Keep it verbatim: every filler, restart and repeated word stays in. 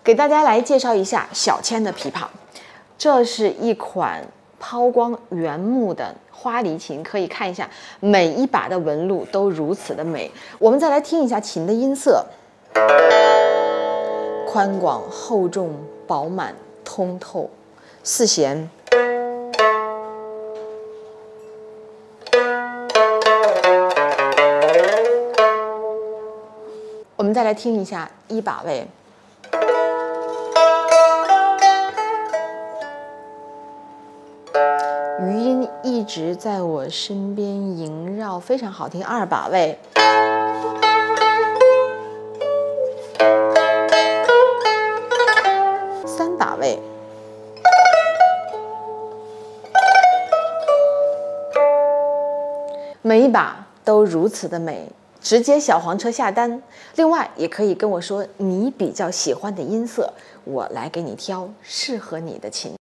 给大家来介绍一下小千的琵琶，这是一款抛光原木的花梨琴，可以看一下每一把的纹路都如此的美。我们再来听一下琴的音色，宽广、厚重、饱满、通透，四弦。 我们再来听一下一把位，余音一直在我身边萦绕，非常好听。二把位，三把位，每一把都如此的美。 直接小黄车下单，另外也可以跟我说你比较喜欢的音色，我来给你挑适合你的琴。